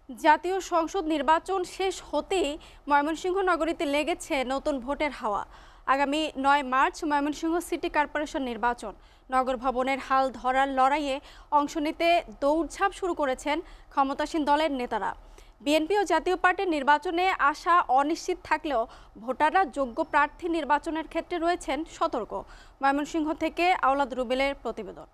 জাতীয় সংসদ নির্বাচন শেষ হতেই ময়মনসিংহ নগরীতে লেগেছে নতুন ভোটের হাওয়া। আগামী ৯ মার্চ ময়মনসিংহ সিটি কর্পোরেশন নির্বাচন। নগর ভবনের হাল ধরার লড়াইয়ে অংশ নিতে দৌড়ঝাঁপ শুরু করেছেন ক্ষমতাসীন দলের নেতারা। বিএনপি ও জাতীয় পার্টির নির্বাচনে আসা অনিশ্চিত থাকলেও ভোটাররা যোগ্য প্রার্থী নির্বাচনের ক্ষেত্রে রয়েছেন সতর্ক। ময়মনসিংহ থেকে আওলাদ রুবেলের প্রতিবেদন।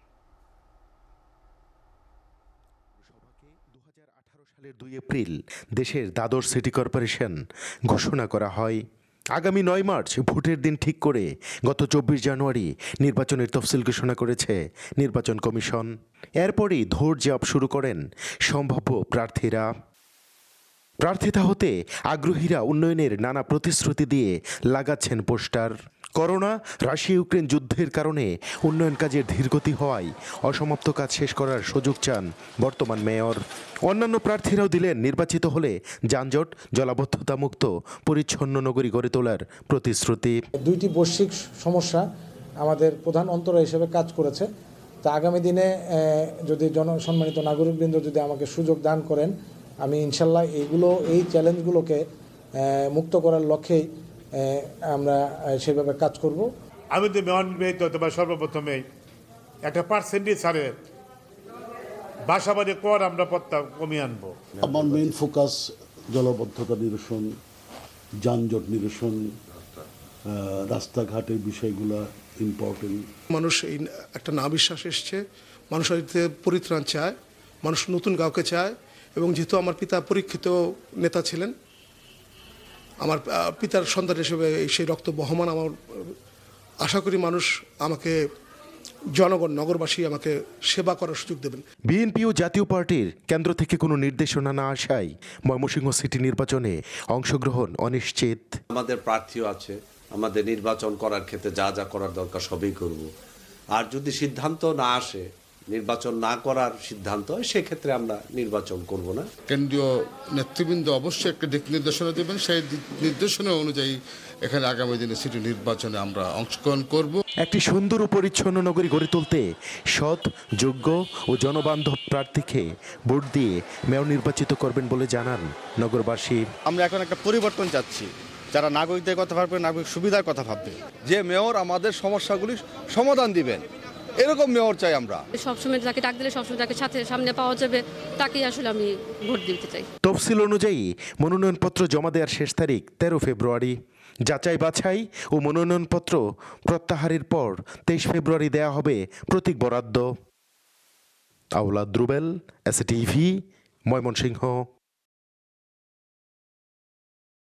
সালের ২ এপ্রিল দেশের দ্বাদশ সিটি কর্পোরেশন ঘোষণা করা হয়। আগামী ৯ মার্চ ভোটের দিন ঠিক করে গত ২৪ জানুয়ারি নির্বাচনের তফসিল ঘোষণা করেছে নির্বাচন কমিশন। এরপরই দৌড়ঝাঁপ শুরু করেন সম্ভাব্য প্রার্থীরা। প্রার্থিতা হতে আগ্রহীরা উন্নয়নের নানা প্রতিশ্রুতি দিয়ে লাগাচ্ছেন পোস্টার। করোনা, রাশিয়া ইউক্রেন যুদ্ধের কারণে উন্নয়ন কাজের ধীরগতি হওয়ায় অসমাপ্ত কাজ শেষ করার সুযোগ চান বর্তমান মেয়র। অন্যান্য প্রার্থীরাও দিলেন নির্বাচিত হলে যানজট, জলাবদ্ধতা মুক্ত পরিচ্ছন্ন নগরী গড়ে তোলার প্রতিশ্রুতি। ২টি বৈশ্বিক সমস্যা আমাদের প্রধান অন্তরা হিসেবে কাজ করেছে। তা আগামী দিনে যদি জনসম্মানিত নাগরিকবৃন্দ যদি আমাকে সুযোগ দান করেন, আমি ইনশাল্লাহ এই চ্যালেঞ্জগুলোকে মুক্ত করার লক্ষ্যেই আমরা সেভাবে কাজ করব। আমি তো মেয়র তবে সর্বপ্রথমে একটা পার্সেন্টেজ হারে বাসাবাড়ি কর আমরা কমিয়ে আনবো। আমার মেইন ফোকাস জলাবদ্ধতা নিরসন, যানজট নিরসন, রাস্তাঘাটের বিষয়গুলো ইম্পর্টেন্ট। মানুষ এই একটা না বিশ্বাস এসছে, মানুষ পরিত্রাণ চায়, মানুষ নতুন কাউকে চায়। এবং যেহেতু আমার পিতা পরীক্ষিত নেতা ছিলেন, আমার পিতার সন্তান হিসেবে সেই রক্ত বহমান, আমার আশা করি মানুষ আমাকে, জনগণ, নগরবাসী আমাকে সেবা করার সুযোগ দেবেন। বিএনপি ও জাতীয় পার্টির কেন্দ্র থেকে কোনো নির্দেশনা না আসায় ময়মনসিংহ সিটি নির্বাচনে অংশগ্রহণ অনিশ্চিত। আমাদের প্রার্থীও আছে, আমাদের নির্বাচন করার ক্ষেত্রে যা যা করার দরকার সবই করব। আর যদি সিদ্ধান্ত না আসে, নির্বাচন না করার সিদ্ধান্ত হয়, সেক্ষেত্রে আমরা নির্বাচন করব না। কেন্দ্রীয় নেতৃবৃন্দ অবশ্যই একটা দিক নির্দেশনা দেবেন, সেই দিক নির্দেশনা অনুযায়ী এখানে আগামী দিনে সিটি নির্বাচনে আমরা অংশগ্রহণ করব। একটি সুন্দর ও পরিচ্ছন্ন নগরী গড়ে তুলতে সৎ, যোগ্য ও জনবান্ধব প্রার্থীকে ভোট দিয়ে মেয়র নির্বাচিত করবেন বলে জানান নগরবাসী। আমরা এখন একটা পরিবর্তন চাচ্ছি, যারা নাগরিকদের কথা ভাববে, নাগরিক সুবিধার কথা ভাববে, যে মেয়র আমাদের সমস্যাগুলি সমাধান দিবেন, এরকম মেয়র চাই আমরা। সবসময় যাকে ডাক দিলে সবসময় তাকে সামনে পাওয়া যাবে, তাকেই আসলে আমি ভোট দিতে চাই। তফসিল অনুযায়ী মনোনয়নপত্র জমা দেওয়ার শেষ তারিখ 13 ফেব্রুয়ারি। যাচাই বাছাই ও মনোনয়নপত্র প্রত্যাহারের পর 23 ফেব্রুয়ারি দেয়া হবে প্রতীক বরাদ্দ। আওলাদ রুবেল, SATV, ময়মনসিংহ।